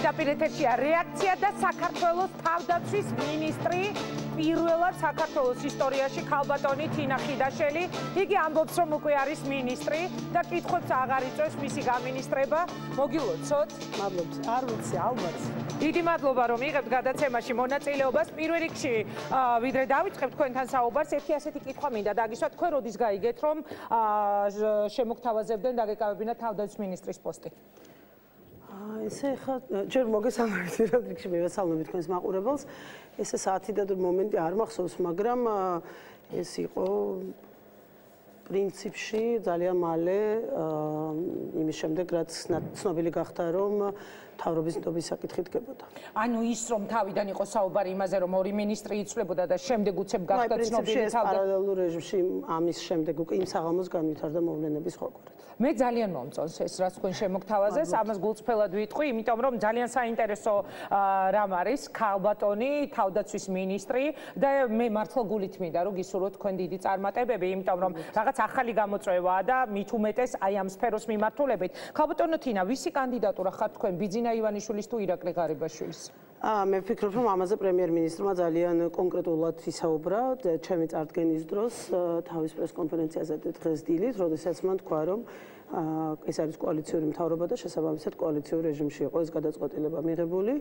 პირდაპირ ეთერშია რეაქცია და საქართველოს თავდაცვის მინისტრი პირველად საქართველოს ისტორიაში ქალბატონი თინათინი. იგი ამბობს, რომ უკვე არის მინისტრი და კითხვებს აღარ იწვევს მისი გამინისტრება. მოგილოცოთ. მადლობთ. არ ვიცი, ალბათ. დიდი მადლობა, რომ იღებთ გადაცემაში მონაწილეობას. პირველ რიგში, ვიდრე დავიწყებთ თქვენთან საუბარს, ერთი ასეთი კითხვა მინდა დაგისვათ. თქვენ როდის გაიგეთ, რომ შემოგთავაზებდნენ დაგეკავებინათ თავდაცვის მინისტრის პოსტი? ესე ხა ჯერ მოგესალმებით პირველ რიგში მივესალმებით თქვენს მაყურებელს. ესე საათი და მომენტი არ მახსოვს, მაგრამ ეს იყო პრინციპში ძალიან მალე იმის შემდეგ, რაც ცნობილი გახდა, რომ თავრობის ნდობის საკითხი დგებოდა. ანუ ის რომ თავიდან იყო საუბარი იმაზე, რომ ორი მინისტრი იცვლებოდა და შემდეგ უცებ გახდა ცნობილი თავდა. პარალელურ რეჟიმში ამის შემდეგ უკვე იმ საღამოს განვითარდა მოვლენების ხვაგვარად. მე ძალიან მომწონს ეს, რაც თქვენ შემოგთავაზეს, ამას გულწრფელად ვიტყვი, იმიტომ რომ ძალიან საინტერესო რამ არის ქალბატონი თავდაცვის მინისტრი და მე მართლა გულით მინდა რომ გისურვოთ თქვენ დიდი წარმატებები, იმიტომ რომ რაღაც ახალი გამოწვევაა და მით უმეტეს აი ამ სფეროს მიმართულებით. ქალბატონო თინა, ვისი კანდიდატურა ხართ თქვენ, ბიძინა ივანიშვილის თუ ირაკლი ღარიბაშვილის? მე ვფიქრობ, რომ ამაზე პრემიერ-მინისტრმა ძალიან კონკრეტულად ისაუბრა ჩემი წარდგენის დროს თავის პრესკონფერენციაზე დღეს დილით, როდესაც მან თქვა, რომ ეს არის კოალიციური მთავრობა და შესაბამისად კოალიციურ რეჟიმში იყო ეს გადაწყვეტილება მიღებული.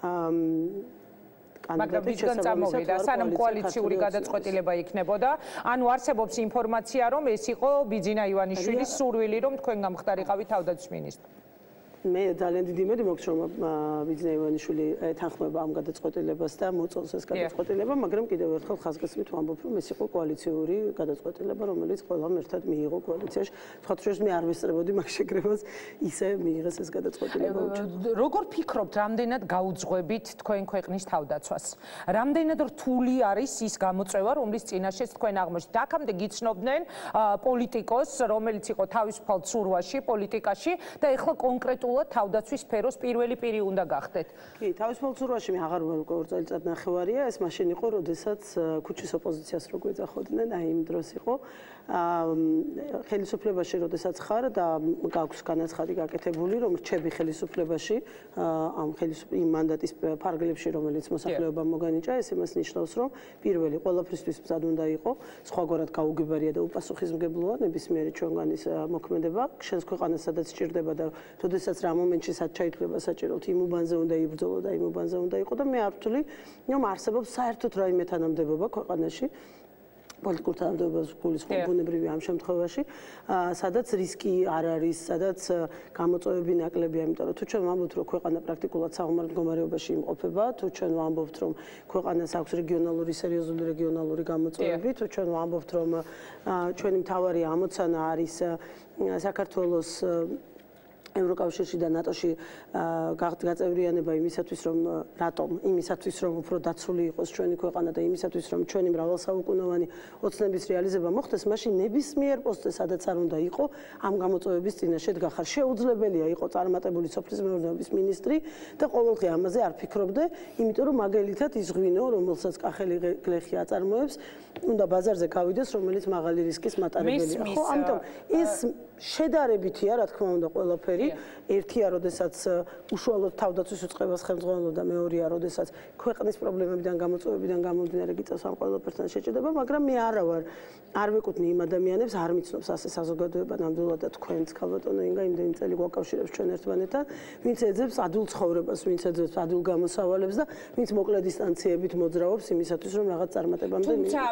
მაგრამ ვისგან წამოვიდა, სანამ კოალიციური გადაწყვეტილება იქნებოდა, ანუ არსებობს ინფორმაცია, რომ ეს იყო ბიძინა ივანიშვილის სურვილი, რომ თქვენ გამხდარიყავით თავდაცვის მინისტრი. მე ძალიან დიდი იმედი მაქვს, რომ ბიძინა ივანიშვილი ეთანხმება ამ გადაწყვეტილებას და მოწონს ეს გადაწყვეტილება, მაგრამ კიდევ ერთხელ ხაზგასმით ვამბობ, რომ ეს იყო კოალიციური გადაწყვეტილება, რომელიც ყველამ ერთად მიიღო კოალიციაში. სხვათა შორის მე არ ვესწრებოდი მაგ შეკრებას ისე მიიღეს ეს გადაწყვეტილება. როგორ ფიქრობთ, რამდენად გაუძღვებით თქვენ ქვეყნის თავდაცვას? რამდენად რთული არის ის გამოწვევა, რომლის წინაშეც თქვენ აღმოჩნდით? აქამდე გიცნობდნენ პოლიტიკოს, რომელიც იყო თავისუფალ ცურვაში, პოლიტიკაში და ეხლა კონკრეტულად თავდაცვის სფეროს პირველი პირი უნდა გახდეთ. კი, თავისუფალ ცურვაში მე აღარ ვარ უკვე 2 წელიწად ნახევარია, ეს მაშინ იყო, როდესაც ქუჩის ოპოზიციას რო გვეძახოდნენ, აი იმ დროს იყო. ხელისუფლებაში როდესაც ხარ და გაქვს განაცხადი გაკეთებული, რომ რჩები ხელისუფლებაში, ამ იმ მანდატის ფარგლებში, რომელიც მოსახლეობამ მოგანიჭა, ეს იმას ნიშნავს, რომ პირველი ყველაფრისთვის მზად უნდა იყო, სხვაგვარად გაუგებარია და უპასუხისმგებლოა ნებისმიერი ჩვენგანის მოქმედება, შენს ქვეყანას სადაც სჭირდება და როდესაც რა მომენტში სად ჩაითვლება საჭიროდ იმ უბანზე უნდა იბრძოლო და იმ უბანზე უნდა იყო და მე არ ვთვლი, რომ არსებობს საერთოდ რაიმე თანამდებობა ქვეყანაში პოლიტიკურ თანამდებობებს გულისხმობ ბუნებრივი ამ შემთხვევაში, სადაც რისკი არ არის, სადაც გამოწვევები ნაკლებია, იმიტომ რომ თუ ჩვენ ვამბობთ, რომ ქვეყანა პრაქტიკულად საომარ მდგომარეობაში იმყოფება, თუ ჩვენ ვამბობთ, რომ ქვეყანას აქვს რეგიონალური სერიოზული რეგიონალური გამოწვევები, თუ ჩვენ ვამბობთ, რომ ჩვენი მთავარი ამოცანა არის საქართველოს ევროკავშირში და ნატოში გაწევრიანება იმისათვის, რომ რატომ? იმისათვის, რომ უფრო დაცული იყოს ჩვენი ქვეყანა და იმისათვის, რომ ჩვენი მრავალსაუკუნოვანი ოცნების რეალიზება მოხდეს, მაშინ ნებისმიერ პოსტზე, სადაც არ უნდა იყო, ამ გამოწვევების წინაშე დგახარ. შეუძლებელია იყო წარმატებული სოფლის მეურნეობის მინისტრი და ყოველდღე ამაზე არ ფიქრობდე, იმიტომ რომ მაგალითად ის ღვინო, რომელსაც კახელი გლეხი აწარმოებს, უნდა ბაზარზე გავიდეს, რომელიც მაღალი რისკის მატარებელია. ხო, ამიტომ ეს შედარებითია, რა თქმა უნდა, ყველაფერი. ერთია, როდესაც უშუალოდ თავდაცვის უწყებას ხელმძღვანელობდა, მეორეა, როდესაც ქვეყნის პრობლემებიდან, გამოწვევებიდან გამომდინარე გიწევს ამ ყველაფერთან შეჭედება, მაგრამ მე არ ვეკუთვნი იმ ადამიანებს, არ მიცნობს ასე საზოგადოება ნამდვილად და თქვენც ქალბატონო ინგა იმდენი წელი გვაკავშირებს ჩვენ ერთმანეთთან, ვინც ეძებს ადვილ ცხოვრებას, ვინც ეძებს ადვილ გამოსავალებს და ვინც მოკლე დისტანციებით მოძრაობს იმისათვის, რომ რაღაც წარმატებამდე მივიდეს. თუმცა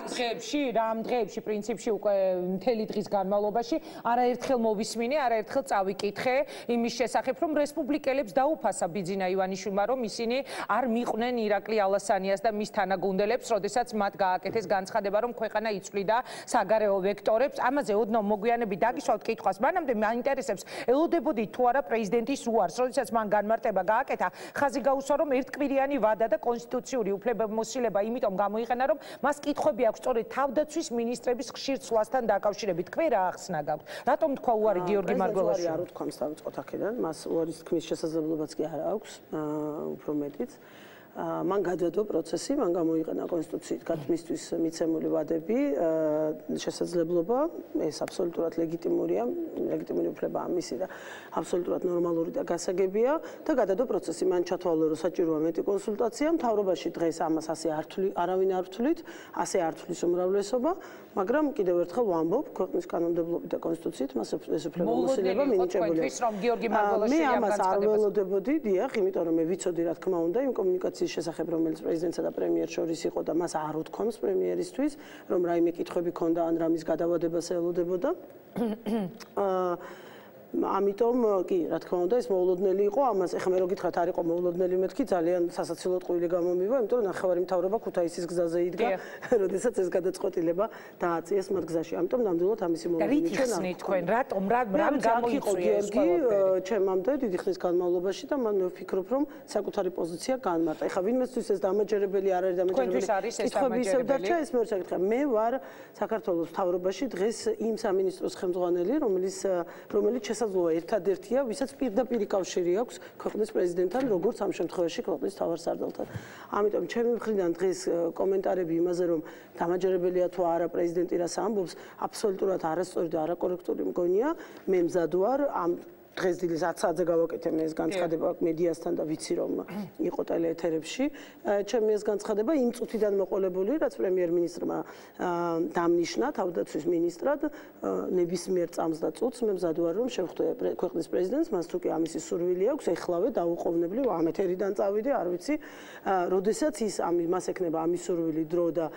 ამ დღეებში პრინციპში უკვე მთელი დღის განმავლობაში არაერთხელ მოვისმინე, არაერთხელ წავიკითხე იმის შესახებ, რომ რესპუბლიკელებს დაუფასა ბიძინა ივანიშვილმა, რომ ისინი არ მიყვნენ ირაკლი ალასანიას და მის თანაგუნდელებს, როდესაც მათ გააკეთეს განცხადება, რომ ქვეყანა იცვლიდა საგარეო ვექტორებს. ამაზე ოდნავ მოგვიანებით დაგისვათ კითხვას. მანამდე მაინტერესებს, ელოდებოდით თუ არა პრეზიდენტის უარს, როდესაც მან განმარტება გააკეთა, ხაზი გაუსვა, რომ ერთკვირიანი ვადა და კონსტიტუციური უფლებამოსილება იმიტომ გამოიყენა, რომ მას კითხვები აქვს სწორედ თავდაცვის მინისტრების ხშირ ცვლასთან დაკავშირებით. თქვენ რა ახსნა გაქვთ? რატომ თქვა უარი გიორგი მარგველაშვილი? არ უთქვამს დავიწყოთ აქედან, მას უარის თქმის შესაძლებლობაც კი არ აქვს, უფრო მეტიც. მან გადადო პროცესი, მან გამოიყენა კონსტიტუციით მისთვის მიცემული ვადები, შესაძლებლობა, ეს აბსოლუტურად ლეგიტიმურია, ლეგიტიმური უფლება ამისი და აბსოლუტურად ნორმალური და გასაგებია და გადადო პროცესი, მან ჩათვალა, რომ საჭიროა მეტი კონსულტაცია, მთავრობაში დღეს ამას ასე არავინ არ ვთვლით, ასე არ თვლის უმრავლესობა, მაგრამ კიდევ ერთხელ ვამბობ, ქვეყნის კანონმდებლობით და კონსტიტუციით მას ეს უფლება მოსილება მინიჭებულია. მე ამას არ ველოდებოდი, დიახ, იმიტომ რომ მე ვიცოდი რა თქმა უნდა იმ კომუნიკაციის შესახებ, რომელიც პრეზიდენტსა და პრემიერს შორის იყო და მას არ უთქვამს პრემიერისთვის, რომ რაიმე კითხვები ქონდა ან რამის გადავადებას ელოდებოდა. ამიტომ კი, რა თქმა უნდა, ეს მოულოდნელი იყო, ამას ეხლა მე რო გითხრათ არ იყო მოულოდნელი, მეთქი ძალიან სასაცილოდ ყვილი გამომივა, იმიტომ რომ ნახევარი მთავრობა ქუთაისის გზაზე იდგა, როდესაც ეს გადაწყვეტილება დააწიეს მათ გზაში. ამიტომ ნამდვილად ამისი მოულოდნელი ჩვენ არ თქვენ, რატომ რამ გამოიწვია ეს ყველაფერი? ჩემამდე დიდი ხნის განმავლობაში და მან ვფიქრობ, რომ საკუთარი პოზიცია განმარტა. ეხლა ვინმესთვის ეს დამაჯერებელი არ არის დამაჯერებელი. კითხვები ისევ დარჩა, ეს მეორე საკითხია. მე ვარ საქართველოს მთავრობაში დღეს იმ სამინისტროს ხელმძღვანელი, რომელიც შესაძლოა ერთადერთია, ვისაც პირდაპირი კავშირი აქვს ქვეყნის პრეზიდენტთან, როგორც ამ შემთხვევაში ქვეყნის მთავარსარდალთან. ამიტომ ჩემი მხრიდან დღეს კომენტარები იმაზე, რომ დამაჯერებელია თუ არა პრეზიდენტი რას ამბობს, აბსოლუტურად არასწორი და არაკორექტული მგონია. მე მზად ვარ ამ დღეს დილის 10 საათზე გავაკეთე მე ეს განცხადება მედიასთან და ვიცი რომ იყო ტელეეთერებში. ჩემი ეს განცხადება იმ წუთიდან მოყოლებული, რაც პრემიერ-მინისტრმა დამნიშნა თავდაცვის მინისტრად ნებისმიერ წამს და წუთს მე მზად ვარ რომ შევხვდე ქვეყნის პრეზიდენტს, მას თუ კი ამისი სურვილი აქვს, ეხლავე დაუყოვნებლივ ამ ეთერიდან წავიდე, არ ვიცი, როდესაც მას ექნება ამის სურვილი დრო და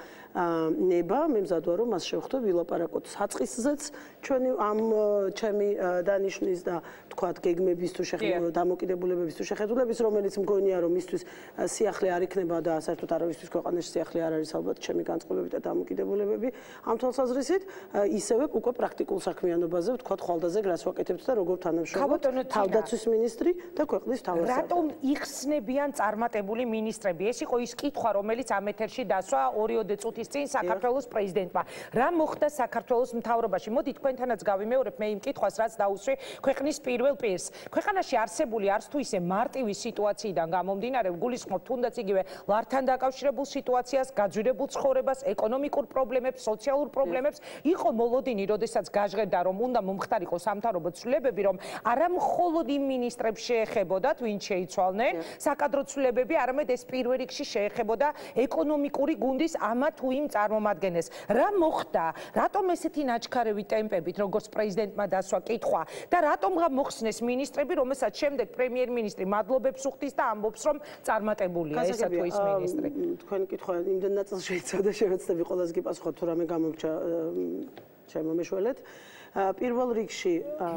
ნება, მე მზად ვარ რომ მას შევხვდე ვილაპარაკოთ საწყისზეც ჩვენი ამ ჩემი დანიშნვის და თქვათ გეგმების თუ დამოკიდებულებების თუ შეხედულების, რომელიც მგონია რომ მისთვის სიახლე არ იქნება და საერთოდ არავისთვის ქვეყანაში სიახლე არ არის ალბათ ჩემი განწყობები და დამოკიდებულებები. ამ თვალსაზრისით ისევე უკვე პრაქტიკულ საქმიანობაზე ვთქვათ ხვალდაზე რას ვაკეთებთ და როგორ თანამშრომლობთ თავდაცვის მინისტრი და ქვეყნის მთავარსარდალი. რატომ იხსნებიან წარმატებული მინისტრები? ეს იყო ის კითხვა, რომელიც ამ ეთერში დასვა 2 წუთის წინ საქართველოს პრეზიდენტმა. რა მოხდა საქართველოს მთავრობაში? მოდი თქვენთანაც გავიმეორებ მე იმ კითხვას, რაც დაუსვი ქვეყნის პირველ პირს. ქვეყანაში არსებული არც თუ ისე მარტივი სიტუაციიდან გამომდინარე, გულისხმობ თუნდაც იგივე ლართან დაკავშირებულ სიტუაციას, გაძვირებულ ცხოვრებას, ეკონომიკურ პრობლემებს, სოციალურ პრობლემებს, იყო მოლოდინი, როდესაც გაჟღერდა, რომ უნდა მომხდარიყო სამთავრობო ცვლილებები, რომ არა მხოლოდ იმ მინისტრებს შეეხებოდათ, ვინც შეიცვალნენ, საკადრო ცვლილებები, არამედ ეს პირველ რიგში შეეხებოდა ეკონომიკური გუნდის ამა თუ იმ წარმომადგენელს. რა მოხდა? რატომ ესეთი ნაჩქარევი ტემპებით, როგორც პრეზიდენტმა დასვა კითხვა და რატომ მოხსნეს მინისტრები, რომელსაც შემდეგ პრემიერ-მინისტრი მადლობებს უხდის და ამბობს, რომ წარმატებულია ესა თუ ის მინისტრი. თქვენი კითხვა იმდენ ნაწილს შეიცავდა, შევეცდები ყველას გიპასუხოთ, თუ რამე გამოგჩა ჩემო მეშველეთ. პირველ რიგში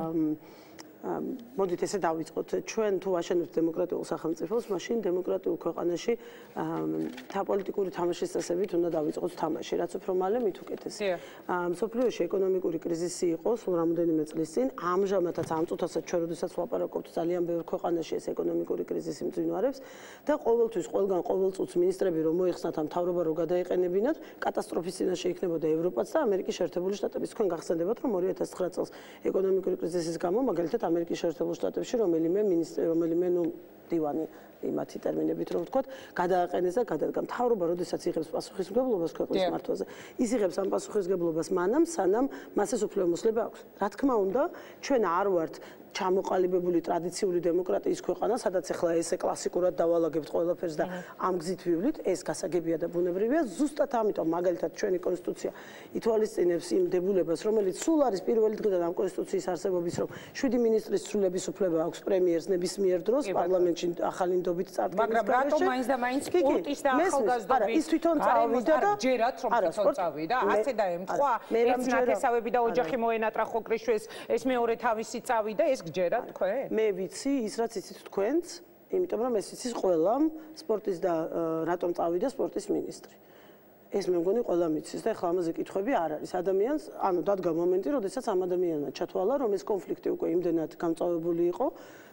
მოდით ესე დავიწყოთ. ჩვენ თუ ვაშენებთ დემოკრატიულ სახელმწიფოს, მაშინ დემოკრატიულ ქვეყანაში პოლიტიკური თამაშის წესებით უნდა დავიწყოთ თამაში, რაც უფრო მალე მით უკეთესია. მსოფლიოში ეკონომიკური კრიზისი იყო სულ რამოდენიმე წლის წინ, ამჟამადაც ამ წუთასაც ჩვენ როდესაც ვლაპარაკობთ, ძალიან ბევრ ქვეყანაში ეს ეკონომიკური კრიზისი მძინვარებს და ყოველთვის ყველგან ყოველ წუთს მინისტრები რომ მოიხსნათ ამ მთავრობა რომ გადაეყენებინათ, კატასტროფის წინაშე იქნებოდა ევროპაც და ამერიკის შეერთებული შტატებიც. თქვენ გახსენდებათ რომ 2009 წელს ეკონომიკური კრიზისის გამო მაგალითად ამერიკის შეერთებულ შტატებში რომელიმე მინისტრი, რომელიმე დივანი იმათი ტერმინებით რომ ვთქვათ, გადააყენეს და გადადგა. მთავრობა როდესაც იღებს პასუხისმგებლობას ქვეყნის მართვაზე, ის იღებს ამ პასუხისმგებლობას მანამ, სანამ მას ეს უფლებამოსილება აქვს. რა თქმა უნდა, ჩვენ არ ვართ ჩამოყალიბებული ტრადიციული დემოკრატიის ქვეყანა, სადაც ახლა ესე კლასიკურად დავალაგებთ ყველაფერს და ამ გზით ვივლით, ეს გასაგებია და ბუნებრივია. ზუსტად ამიტომ მაგალითად ჩვენი კონსტიტუცია ითვალისწინებს იმ დებულებას, რომელიც სულ არის პირველი დღიდან ამ კონსტიტუციის არსებობის, რომ 7 მინისტრის ცვლილების უფლება აქვს პრემიერს ნებისმიერ დროს პარლამენტში ახალი ნდობით წარდგენის გარეშე. მაგრამ რატომ მაინც და მაინც სპორტის და ახალგაზრდობის ის თვითონ წავიდა და ჯერათ რომ თვითონ წავიდა, ასე დაემთხვა. ეს ნათესავები და ოჯახი მოენატრა ხოკრიშვეს, ეს მეორე თავისი წავიდა, ეს გჯერათ თქვენ? მე ვიცი ის რაც იცით თქვენც, იმიტომ რომ ეს იცის ყველამ სპორტის და რატომ წავიდა სპორტის მინისტრი. ეს მე მგონი ყველამ იცის და ახლა ამაზე კითხვები არ არის. ადამიანს, ანუ დადგა მომენტი, როდესაც ამ ადამიანმა ჩათვალა, რომ ეს კონფლიქტი უკვე იმდენად გამწვავებული იყო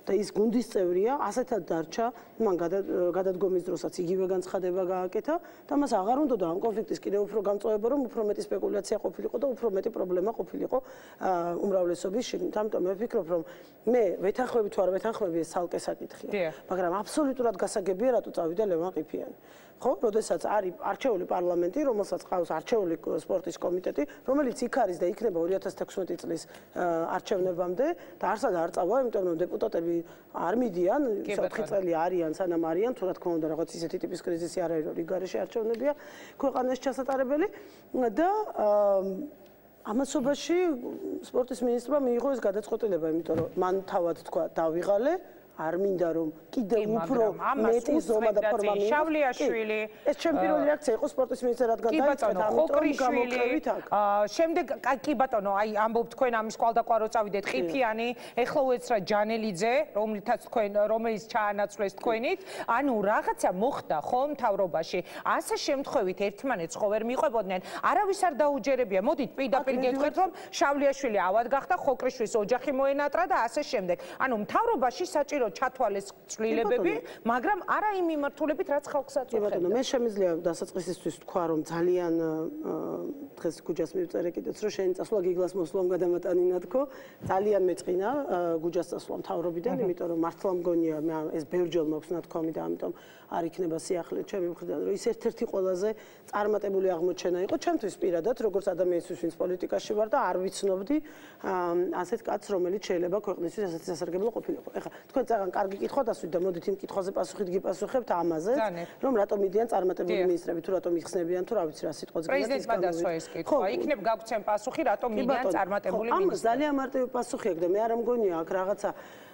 და ის გუნდის წევრია, ასეთად დარჩა, მან გადადგომის დროსაც იგივე განცხადება გააკეთა და მას აღარ უნდოდა ამ კონფლიქტის კიდევ უფრო გამწვავება, რომ უფრო მეტი სპეკულაცია ყოფილიყო და უფრო მეტი პრობლემა ყოფილიყო უმრავლესობის შიგნით. ამიტომ მე ვფიქრობ, რომ მე ვეთანხმები თუ არ ვეთანხმები ეს ცალკე საკითხია, მაგრამ აბსოლუტურად გასაგებია რატო წავიდა ლევან ყიფიანი. ხო, როდესაც არის არჩეული პარლამენტი, რომელსაც ყავს არჩეული სპორტის კომიტეტი, რომელიც იქ არის და იქნება 2016 წლის არჩევნებამდე და არსად არ წავა, იმიტომ რომ დეპუტატები არ მიდიან, 4 წელი არიან, სანამ არიან, თუ რა თქმა უნდა, რაღაც ისეთი ტიპის კრიზისი არ არის, რომ რიგარეში არჩევნებია ქვეყანაში ჩასატარებელი და ამასობაში სპორტის მინისტრმა მიიღო ეს გადაწყვეტილება, იმიტომ რომ მან თავად თქვა დავიღალე არ მინდა რომ კიდევ უფრო მეტი ზომა და ფორმა მიიღოს. შავლიაშვილი ეს ჩემი პირველი რეაქცია იყო სპორტის მინისტრად რადგან დაიწყეთ ამიტომ გამოვყევით აქ. შემდეგ კი ბატონო, აი ამბობთ თქვენ ამის კვალდაკვალ რო წავიდეთ ყიფიანი, ეხლა უეცრა ჯანელიძე, რომელიც ჩაანაცვლეს თქვენით, ანუ რაღაცა მოხდა ხო მთავრობაში. ასე შემთხვევით ერთმანეთს ხო ვერ მიყვებოდნენ. არავის არ დაუჯერებია. მოდით პირდაპირ გეტყვით რომ შავლიაშვილი ავად გახდა, ხოკრიშვილის ოჯახი მოენატრა და ასე შემდეგ. ანუ მთავრობაში საჭირო ჩათვალეს ცვლილებები, მაგრამ არა იმ მიმართულებით, რაც ხალხს აწუხებდა. ბატონო, მე შემიძლია დასაწყისისთვის თქვა, რომ ძალიან დღეს გუჯას მივწერე კიდეც, რომ შენი წასვლა გიგლას მოსვლამ გადამატანინა თქო, ძალიან მეწყინა გუჯას წასვლა მთავრობიდან, იმიტომ რომ მართლა მგონია ეს ბევრჯერ მაქვს ნათქვამი და ამიტომ არ იქნება სიახლე ჩემი მხრიდან, რომ ის ერთ-ერთი ყველაზე წარმატებული აღმოჩენა იყო ჩემთვის პირადად, როგორც ადამიანისთვის, ვინც პოლიტიკაში ვარ და არ ვიცნობდი ასეთ კაცს, რომელიც შეიძლება ქვეყნისთვის ასეთი სასარგებლო ყოფილიყო. ეხლა თქვენ წაღან კარგი კითხვა დასვით და მოდით იმ კითხვაზე პასუხით გიპასუხებთ ამაზე, რომ რატომ მიდიან წარმატებული მინისტრები, თუ რატომ იხსნებიან, თუ რა ვიცი რა სიტყვაც გინდათ ის პრეზიდენტმა დასვა ეს კითხვა. იქნებ გაგვცემ პასუხი, რატომ მიდიან წარმატებული მინისტრები. ამას ძალიან მარტივი პასუხი აქვს და მე არ მგონია აქ რაღაცა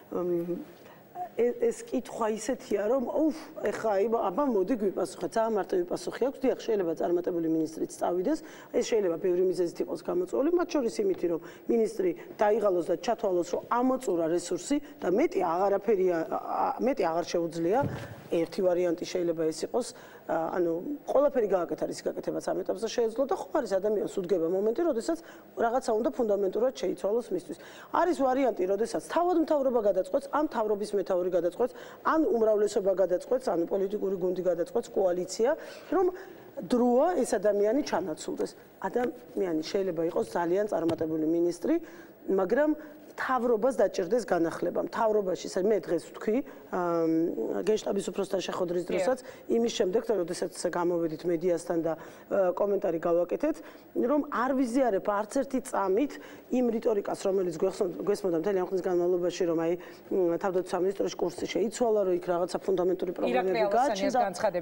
ეს კითხვა ისეთია, რომ ეხლა აბა მოდი გვიპასუხეთ, ძალიან მარტივი პასუხი აქვს. დიახ, შეიძლება წარმატებული მინისტრიც წავიდეს, ეს შეიძლება ბევრი მიზეზით იყოს გამოწვეული, მათ შორის იმითი, რომ მინისტრი დაიღალოს და ჩათვალოს, რომ ამოწურა რესურსი და მეტი აღარ შეუძლია. ერთი ვარიანტი შეიძლება ეს იყოს, ანუ ყველაფერი გააკეთა რის გაკეთებას ამ ეტაპზე შეეძლო და ხო არის ადამიანს უდგება მომენტი, როდესაც რაღაცა უნდა ფუნდამენტურად შეიცვალოს მისთვის. არის ვარიანტი, როდესაც თავად მთავრობა გადაწყვეტს, ან მთავრობის მეთაური გადაწყვეტს, ან უმრავლესობა გადაწყვეტს, ანუ პოლიტიკური გუნდი გადაწყვეტს, კოალიცია, რომ დროა ეს ადამიანი ჩანაცვლდეს. ადამიანი შეიძლება იყოს ძალიან წარმატებული მინისტრი, მაგრამ მთავრობას დაჭირდეს განახლება. მთავრობაში მე დღეს ვთქვი გენშტაბის უფროსთან შეხვედრის დროსაც, იმის შემდეგ, როდესაც გამოვედით მედიასთან და კომენტარი გავაკეთეთ, რომ არ ვიზიარებ არც ერთი წამით იმ რიტორიკას, რომელიც გვესმოდა მთელი ამ ხნის განმავლობაში, რომ აი თავდაცვის სამინისტროში კურსი შეიცვალა, რომ იქ რაღაცა ფუნდამენტური პრობლემები გააჩნდა.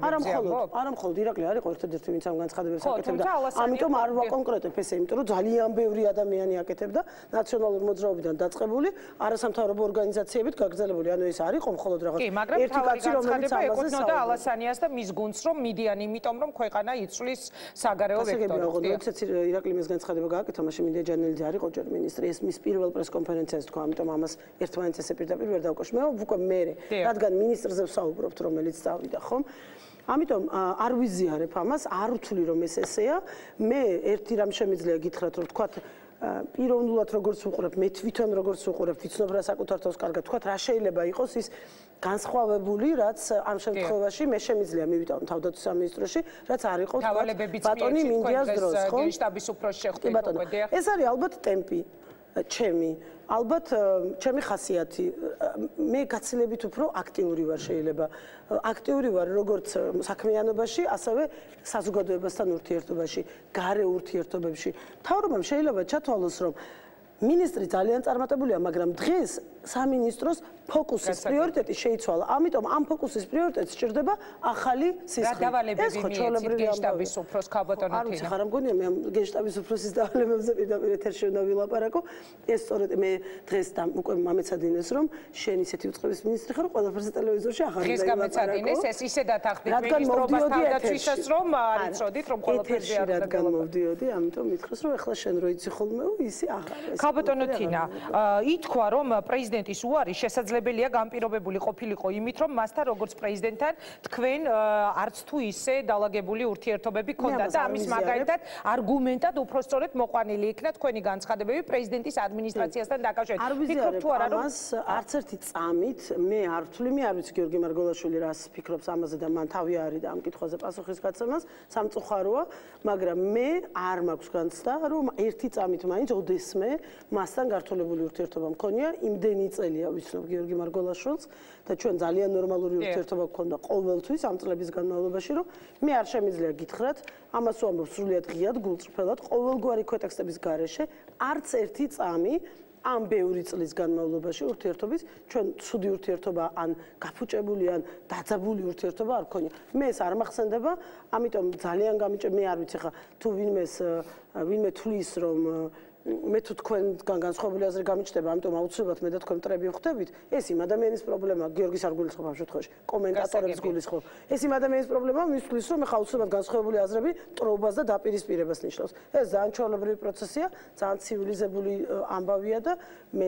არა მხოლოდ ირაკლი არ იყო ერთადერთი, ვინც ამ განცხადებებს აკეთებდა. ამიტომ არ ვაკონკრეტებ ესე, იმიტომ რომ ძალიან ბევრი ადამიანი აკეთებდა ნაციონალურ მოძრაობიდან დაწყებული, არასამთავრობო ორგანიზაციებით გაგრძელებული. ანუ ეს არ იყო მხოლოდ რაღაც ერთი კაცი, რომელიც ამაზე ეკუთვნოდა ალასანიას და მის გუნდს, რომ მიდიან იმიტომ, რომ ქვეყანა იცვლის საგარეო ვექტორს. როდესაც ირაკლი მის განცხადება გააკეთა, მაშინ მინდა ჯანელიძე არ იყო ჯერ მინისტრი, ეს მის პირველ პრესკონფერენციაზე თქვა, ამიტომ ამას ერთმანეთს ესე პირდაპირ ვერ დავკავშირ. მე უკვე რადგან მინისტრზე ვსაუბრობთ, რომელიც წავიდა, ხომ? ამიტომ არ ვიზიარებ ამას, არ ვთვლი რომ ეს ესეა. მე ერთი რამ შემიძლია გითხრათ, რომ თქვათ პიროვნულად როგორც ვუყურებ, მე თვითონ როგორც ვუყურებ, ვიცნობ რა საკუთარ თავს კარგად, თქვათ რა შეიძლება იყოს ის განსხვავებული, რაც ამ შემთხვევაში მე შემიძლია მივიტანო თავდაცვის სამინისტროში, რაც არ იყო ბატონი მინდიას დროს, ხო? გენშტაბის უფროსს შეხვდით უკვე. ეს არის ალბათ ტემპი ჩემი, ალბათ ჩემი ხასიათი. მე გაცილებით უფრო აქტიური ვარ შეიძლება. აქტიური ვარ როგორც საქმიანობაში, ასევე საზოგადოებასთან ურთიერთობაში, გარე ურთიერთობებში. მთავრობამ შეიძლება ჩათვალოს, რომ მინისტრი ძალიან წარმატებულია, მაგრამ დღეს სამინისტროს ფოკუსის პრიორიტეტი შეიცვალა. ამიტომ ამ ფოკუსის პრიორიტეტს სჭირდება ახალი სისხლი. რა დავალებები მიეცით გენშტაბის უფროს ქაბატონო თინა? არ ვიცი, ხარ მგონია მე გენშტაბის უფროსის დავალებებზე პირდაპირ ეთერში უნდა ვილაპარაკო. ეს სწორედ მე დღეს უკვე მომეცადინეს, რომ შენ ისეთი უწყების მინისტრი ხარ, ყველაფერზე ტელევიზორში აღარ უნდა ვილაპარაკო. დღეს გამეცადინეს, ეს ისედაც ახდით მინისტრობას თავდაცვისას, რომ არ იცოდით, რომ ყველაფერზე არ უნდა გამოვდიოდი, ამიტომ მითხრას, რომ ეხლა შენ რო იცი ხოლმე, ისი აღარ. ქაბატონო თინა, ითქვა, რომ პრეზიდენტი პრეზიდენტის უარი შესაძლებელია განპირობებული ყოფილიყო იმით, რომ მასთან როგორც პრეზიდენტთან თქვენ არც თუ ისე დალაგებული ურთიერთობები ჰქონდა და ამის მაგალითად არგუმენტად უпростоრეთ მოყვანილი იქნა თქვენი განცხადებები პრეზიდენტის ადმინისტრაციასთან დაკავშირებით. არ ვიზიარებ ამას არც ერთი წამით, მე არ ვთვლი, მე არ ვიცი გიორგი მარგოლაშვილი რას ფიქრობს ამაზე და მან თავი არის და ამ კითხვაზე პასუხის გაცემას სამწუხაროა, მაგრამ მე არ მაქვს განცდა, რომ ერთი წამით მაინც ოდესმე მასთან გართულებული ურთიერთობა მქონია, იმდენი წელია ვიცნობ გიორგი მარგოლაშვილს და ჩვენ ძალიან ნორმალური ურთიერთობა გქონდა ყოველთვის ამ წლების განმავლობაში, რომ მე არ შემიძლია გითხრათ, ამას ვამბობ სრულიად ღიად, გულწრფელად, ყოველგვარი ქვეტექსტების გარეშე არც ერთი წამი ამ ბევრი წლის განმავლობაში ურთიერთობის ჩვენ ცუდი ურთიერთობა ან გაფუჭებული ან დაძაბული ურთიერთობა არ გქონია. მე ეს არ მახსენდება, ამიტომ ძალიან გამიჭირდა, მე არ ვიცი ხა თუ ვინმე თulis რომ მე თუ თქვენგან განსხვავებული აზრი გამიჩნდება, ამიტომ აუცილებლად მე და თქვენ მტრები ვხვდებით, ეს იმ ადამიანის პრობლემაა, გიორგის არ გულისხმობ ამ შემთხვევაში, კომენტატორებს გულისხმობ. ეს იმ ადამიანის პრობლემაა, მის თulis რომ ეხა აუცილებლად განსხვავებული აზრები ტროობას და დაპირისპირებას ნიშნავს. ეს ძალიან ჩვეულებრივი პროცესია, ძალიან ცივილიზებული ამბავია და მე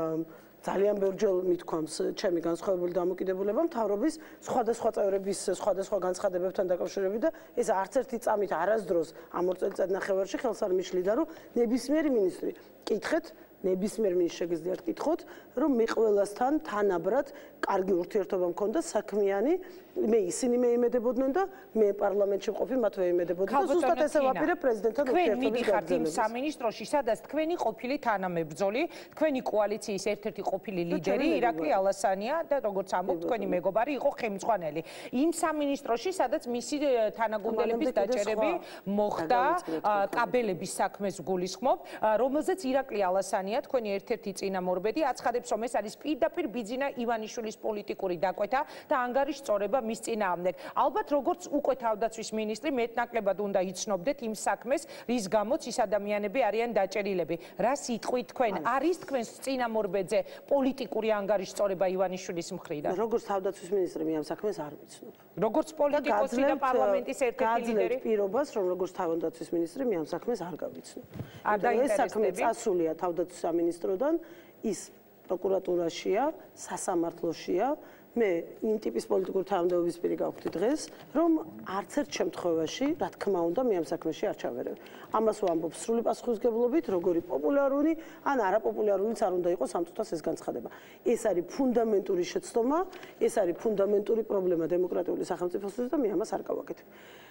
ძალიან ბევრჯერ მithქვამს ჩემი განსხვავებული დამოკიდებულება მთავრობის სხვადასხვა წევრების სხვადასხვა განცხადებებთან დაკავშირებით და ეს არც ერთი წამით არასდროს ამ 2 წელიწადნახევარში ხელს არ მიშლიდა, რომ ნებისმიერი მინისტრი კითხეთ ნებისმიერ მინისტრს შეგიძლიათ კითხოთ, რომ მე ყველასთან თანაბრად კარგი ურთიერთობა მქონდა საქმიანი, მე ისინი მეიმედებოდნენ და მე პარლამენტში მყოფი მათ მეიმედებოდნენ და ზუსტად ესე ვაპირებ პრეზიდენტთან ურთიერთობის გაგრძელებას. თქვენ მიდიხართ იმ სამინისტროში, სადაც თქვენი ყოფილი თანამებრძოლი, თქვენი კოალიციის ერთ-ერთი ყოფილი ლიდერი ირაკლი ალასანია და როგორც ამბობ, თქვენი მეგობარი იყო ხელმძღვანელი. იმ სამინისტროში, სადაც მისი თანაგუნდელების დაჭერები მოხდა, კაბელების საქმეს გულისხმობ, რომელზეც ირაკლი ალასანია თქვენი ერთ-ერთი წინამორბედი აცხადებს, რომ ეს არის პირდაპირ ბიძინა ივანიშვილის პოლიტიკური დაკვეთა და ანგარიშწორება მის წინააღმდეგ. ალბათ როგორც უკვე თავდაცვის მინისტრი მეტნაკლებად უნდა იცნობდეთ იმ საქმეს, რის გამოც ის ადამიანები არიან დაჭერილები. რა სიტყვით თქვენ არის თქვენს წინამორბედზე პოლიტიკური ანგარიშწორება ივანიშვილის მხრიდან? როგორც თავდაცვის მინისტრი მე ამ საქმეს არ ვიცნობ. როგორც პოლიტიკოსი და პარლამენტის ერთ-ერთი ლიდერი პირობას, რომ როგორც თავდაცვის მინისტრი მე ამ საქმეს არ გავიცნობ. ეს საქმე წასულია თავდაცვის სამინისტროდან, ის პროკურატურაშია, სასამართლოშია. მე იმ ტიპის პოლიტიკური თანამდებობის პირი გავხდი დღეს, რომ არც ერთ შემთხვევაში, რა თქმა უნდა, მე ამ საქმეში არ ჩავერევ. ამას ვამბობ სრული პასუხისმგებლობით, როგორი პოპულარული ან არაპოპულარულიც არ უნდა იყოს ამ წუთას ეს განცხადება. ეს არის ფუნდამენტური შეცდომა, ეს არის ფუნდამენტური პრობლემა დემოკრატიული სახელმწიფოსთვის და მე ამას არ გავაკეთებ.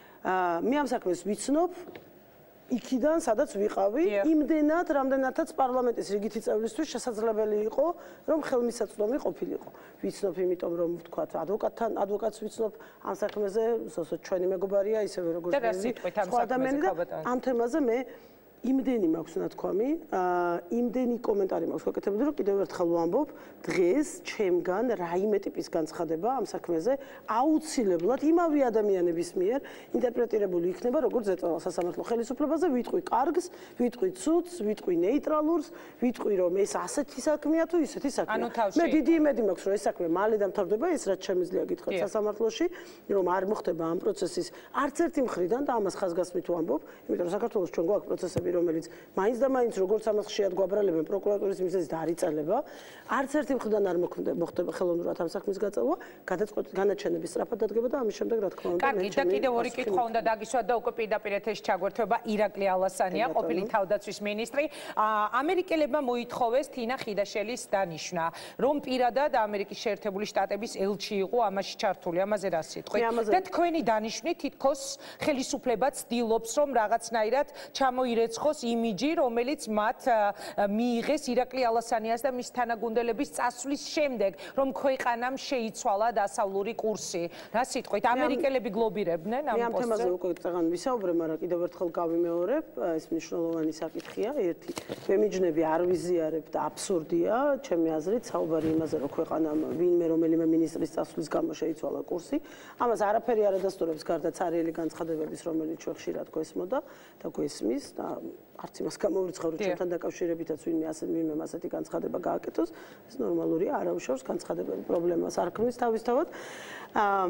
მე ამ საქმეს ვიცნობ იქიდან, სადაც ვიყავი, იმდენად, რამდენადაც პარლამენტის რიგითი წევრისთვის შესაძლებელი იყო, რომ ხელმისაწვდომი ყოფილიყო. ვიცნობ, იმიტომ რომ ვთქვათ, ადვოკატს ვიცნობ ამ საქმეზე, ჩვენი მეგობარია, ისევე როგორც სხვა ადამიანი და ამ თემაზე მე იმდენი მაქვს ნათქვამი, იმდენი კომენტარი მაქვს გაკეთებული, რომ კიდევ ერთხელ ვამბობ, დღეს ჩემგან რაიმე ტიპის განცხადება ამ საქმეზე აუცილებლად იმავე ადამიანების მიერ ინტერპრეტირებული იქნება, როგორც ეწოლა სასამართლო ხელისუფლებაზე, ვიტყვი კარგს, ვიტყვი ცუდს, ვიტყვი ნეიტრალურს, ვიტყვი რომ ეს ასეთი საქმეა თუ ისეთი საქმეა. მე დიდი იმედი მაქვს, რომ ეს საქმე მალე დამთავრდება, ეს რაც შემიძლია გითხრათ სასამართლოში, რომ არ მოხდება ამ პროცესის არც ერთი მხრიდან და ამას ხაზგასმით ვამბობ, იმიტომ რომ საქართველოს ჩვენ გვაქვს პროცესები რომელიც მაინც და მაინც როგორც ამას ხშირად გვაბრალებენ პროკურატურის მიზეზით არ იწელება, არც ერთი მხრიდან არ მოხდება ხელოვნურად ამ საქმის გაწევა, განაჩენების სწრაფად დადგება და ამის შემდეგ რა თქმა უნდა კარგი და კიდევ ორი კითხვა უნდა დაგისვათ და უკვე პირდაპირ ეთერში ჩაგვერთვება ირაკლი ალასანია, ყოფილი თავდაცვის მინისტრი. ამერიკელებმა მოითხოვეს თინა ხიდაშელის დანიშვნა, რომ პირადად ამერიკის შეერთებული შტატების ელჩი იყო ამაში ჩართული, ამაზე რა სიტყვით? და თქვენი დანიშვნით თითქოს ხელისუფლება ცდილობს, რომ რაღაცნაირად ჩამოირეცხოს იმიჯი, რომელიც მათ მიიღეს ირაკლი ალასანიას და მის თანაგუნდელების წასვლის შემდეგ, რომ ქვეყანამ შეიცვალა დასავლური კურსი. რა სიტყვით, ამერიკელები გლობირებდნენ ამ პოსტზე? მე ამ თემაზე უკვე წეგან ვისაუბრე, მაგრამ კიდევ ერთხელ გავიმეორებ, ეს მნიშვნელოვანი საკითხია. ერთი, მე მიჯნები არ ვიზიარებ და აბსურდია, ჩემი აზრით, საუბარი იმაზე, რომ ქვეყანამ ვინმე რომელიმე მინისტრის წასვლის გამო შეიცვალა კურსი. ამას არაფერი არ ადასტურებს გარდა цаრიელი განცხადებების, რომელიც ჩვენ ხშირად გვესმოდა და გვესმის და არც იმას გამოვრიცხავ, რომ ჩვენთან დაკავშირებითაც ვინმე ასეთი განცხადება გააკეთოს, ეს ნორმალურია, არ აუშავს განცხადებები პრობლემას არ ქმნის თავისთავად.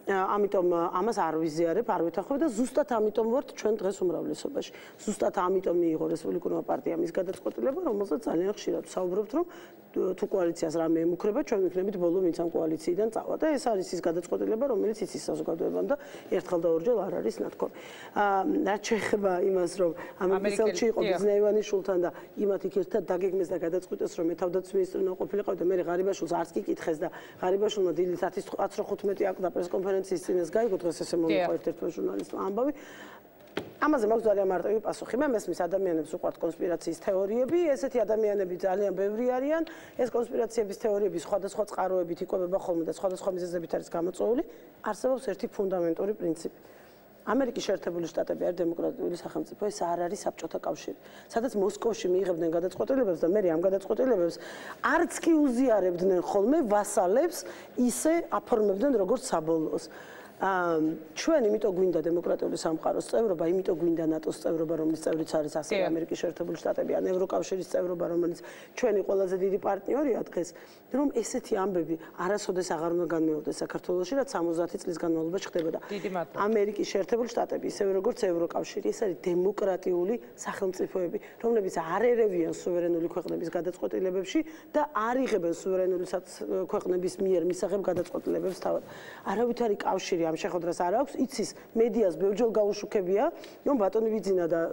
ამიტომ ამას არ ვიზიარებ, არ ვითანხმებ და ზუსტად ამიტომ ვართ ჩვენ დღეს უმრავლესობაში. ზუსტად ამიტომ მიიღო რესპუბლიკურმა პარტიამ ის გადაწყვეტილება, რომელსაც ძალიან ხშირად ვსაუბრობთ, რომ თუ კოალიციას რამე ემუქრება, ჩვენ ვიქნებით ბოლო ვინც ამ კოალიციიდან წავა და ეს არის ის გადაწყვეტილება, რომელიც იცის საზოგადოებამ და ერთხელ და ორჯერ არ არის ნათქვამი. რაც შეეხება იმას, რომ ამერიკელში იყო ბიზნეს ივანიშვილთან და იმათ იქ ერთად დაგეგმეს და გადაწყვიტეს, რომ მე თავდაცვის მინისტრი უნდა ყოფილიყავი და მე ღარიბაშვილს არც კი კითხეს და ღარიბაშვილმა დილით 10:15 აკვდა პრესკონფერენციის წინას გაიგო დღეს ესე მომიყვა ერთ-ერთი ჟურნალისტმა ამბავი. ამაზე მაქვს ძალიან მარტივი პასუხი. მე მესმის ადამიანებს უყვართ კონსპირაციის თეორიები, ესეთი ადამიანები ძალიან ბევრი არიან. ეს კონსპირაციების თეორიები სხვადასხვა წყაროებით იკვებება ხოლმე და სხვადასხვა მიზეზებით არის გამოწვეული. არსებობს ერთი ფუნდამენტური პრინციპი. ამერიკის შეერთებული შტატები არის დემოკრატიული სახელმწიფო, ეს არ არის საბჭოთა კავშირი. სადაც მოსკოვში მიიღებდნენ გადაწყვეტილებებს და მე ამ გადაწყვეტილებებს არც კი უზიარებდნენ ხოლმე ვასალებს, ისე აფორმებდნენ როგორც საბოლოოს. ჩვენ იმიტომ გვინდა დემოკრატიული სამყაროს წევრობა, იმიტომ გვინდა ნატოს წევრობა, რომლის წევრიც არის ასევე ამერიკის შეერთებული შტატები ან ევროკავშირის წევრობა, რომელიც ჩვენი ყველაზე დიდი პარტნიორია დღეს, რომ ესეთი ამბები არასოდეს აღარ უნდა განმეორდეს საქართველოში, რაც 70 წლის განმავლობაში ხდებოდა. ამერიკის შეერთებული შტატები, ისევე როგორც ევროკავშირი, ეს არის დემოკრატიული სახელმწიფოები, რომლებიც არ ერევიან სუვერენული ქვეყნების გადაწყვეტილებებში და არ იღებენ სუვერენული ქვეყნების მიერ მისაღებ გადაწყვეტილებებს თავად. არავითარი კავშირი ამ შეხვედრას არ აქვს, იცის მედიას ბევრჯერ გაუშუქებია, რომ ბატონი ვიძინა და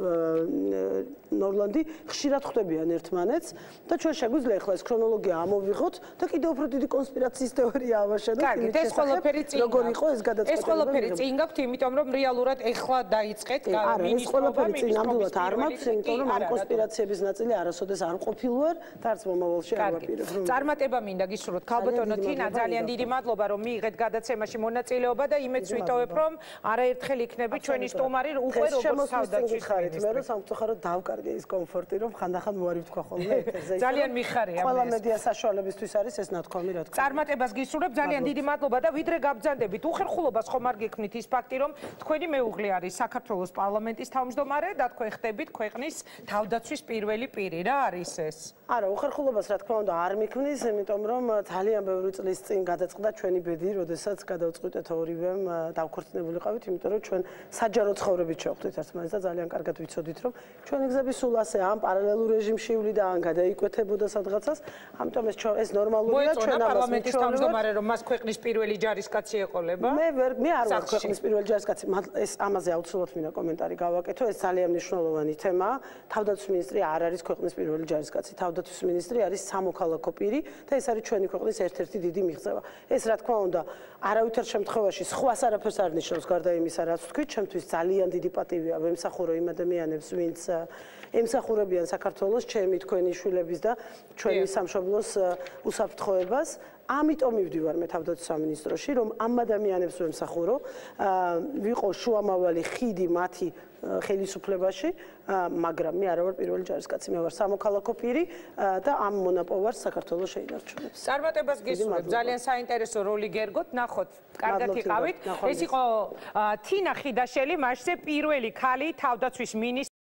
ნორლანდი ხშირად ხვდებიან ერთმანეთს და ჩვენ შეგვიძლია ახლა ეს ქრონოლოგია ამოვიღოთ და კიდევ უფრო დიდი კონსპირაციის თეორია ავაშენოთ. კარგი, ეს ყველაფერი წინ როგორ იყო ეს გადაწყვეტილება? ეს ყველაფერი წინ გაქვთ, იმიტომ რომ რეალურად ახლა დაიწყეთ ეს ყველაფერი წინ ნამდვილად არ მაქვს, იმიტომ რომ ამ კონსპირაციების ნაწილი არასოდეს არ ყოფილვარ და არც მომავალში არ ვაპირებ. წარმატება მინდა გისურვოთ. ქალბატონო თინა, ძალიან დიდი მადლობა რომ მიიღეთ გადაცემაში მონაწილეობა და იმედს ვიტოვებ რომ არაერთხელ იქნები ჩვენი სტუმარი უკვე როგორც თავდაცვის მინისტრი. მე რომ სამწუხაროდ დავკარგე ის კომფორტი რომ ხანდახან მოარი ვთქვა ხოლმე ეთერზე. ძალიან მიხარია. ყველა მედია საშუალებისთვის არის ეს ნათქვამი რა თქმა უნდა. წარმატებას გისურვებ, ძალიან დიდი მადლობა და ვიდრე გაბრძანდებით უხერხულობას ხომ არ გექმნით ის ფაქტი რომ თქვენი მეუღლე არის საქართველოს პარლამენტის თავმჯდომარე და თქვენ ხდებით ქვეყნის თავდაცვის პირველი პირი. რა არის ეს? არა, უხერხულობას რა თქმა უნდა არ მიქმნის, იმიტომ რომ ძალიან ბევრი წლის წინ გადაწყდა ჩვენი ბედი, როდესაც გადავწყვიტეთ ორივემ დავქორწინებულიყავით, იმიტომ რომ ჩვენ საჯარო ცხოვრებით შევხვდით ერთმანეთს და ძალიან კარგად ვიცოდით, რომ ჩვენი გზები სულ ასე ამ პარალელურ რეჟიმში ივლიდა, ან გადაიკვეთებოდა სადღაცას. ამიტომ ეს ნორმალურია, ჩვენ ამას პარლამენტის თავმჯდომარე რომ მას ქვეყნის პირველი ჯარისკაცი ეყოლება. მე არ ვარ ქვეყნის პირველი ჯარისკაცი, ეს ამაზე აუცილებლად მინდა კომენტარი გავაკეთო, ეს ძალიან მნიშვნელოვანი თემაა. თავდაცვის მინისტრი არ არის ქვეყნის პირველი ჯარისკაცი, თავდაცვის მინისტრი არის სამოქალაქო პირი და ეს არის ჩვენი ქვეყნის ერთ-ერთი დიდი მიღწევა. ეს რა თქმა უნდა, არავითარ შემთხვევაში სხვას არაფერს არ ნიშნავს გარდა იმისა, რაც ვთქვით, ჩემთვის ძალიან დიდი პატივია ვემსახურო იმ ადამიანებს, ვინც ემსახურებიან საქართველოს, ჩემი თქვენი შვილების და ჩვენი სამშობლოს უსაფრთხოებას. ამიტომ მივდივარ მე თავდაცვის სამინისტროში, რომ ამ ადამიანებს ვემსახურო, ვიყო შუამავალი ხიდი მათი ხელისუფლებაში, მაგრამ მე არა ვარ პირველი ჯარისკაცი, მე ვარ სამოქალაქო პირი და ამ მონაპოვარს საქართველოს შეინარჩუნებს. წარმატებას გისურვებ, ძალიან საინტერესო როლი გერგოთ, ნახოთ, კარგად იყავით. ეს იყო თინა ხიდაშელი, მასზე პირველი ქალი თავდაცვის მინისტრი.